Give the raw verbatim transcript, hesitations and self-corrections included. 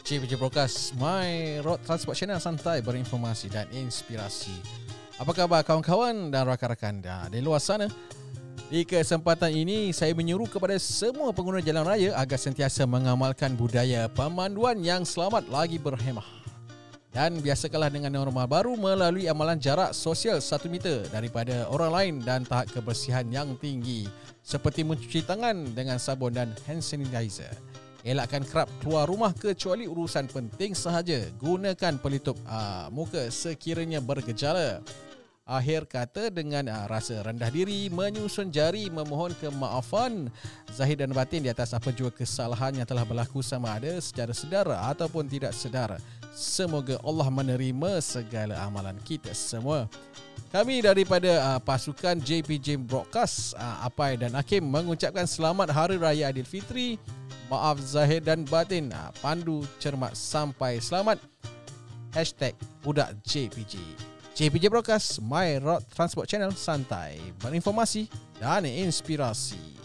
J P J Broadcast, My Road Transport Channel, santai berinformasi dan inspirasi. Apa khabar kawan-kawan dan rakan-rakan di luar sana? Di kesempatan ini, saya menyuruh kepada semua pengguna jalan raya agar sentiasa mengamalkan budaya pemanduan yang selamat lagi berhemah. Dan biasakanlah dengan norma baru melalui amalan jarak sosial satu meter daripada orang lain dan tahap kebersihan yang tinggi, seperti mencuci tangan dengan sabun dan hand sanitizer. Elakkan kerap keluar rumah kecuali urusan penting sahaja. Gunakan pelitup aa, muka sekiranya bergejala. Akhir kata, dengan aa, rasa rendah diri, menyusun jari memohon kemaafan zahir dan batin di atas apa jua kesalahan yang telah berlaku, sama ada secara sedar ataupun tidak sedar. Semoga Allah menerima segala amalan kita semua. Kami daripada uh, pasukan J P J Broadcast, uh, Apai dan Hakim mengucapkan selamat Hari Raya Aidilfitri. Maaf zahir dan batin, uh, pandu cermat sampai selamat. Hashtag Budak J P J. J P J Broadcast, My Road Transport Channel, santai berinformasi dan inspirasi.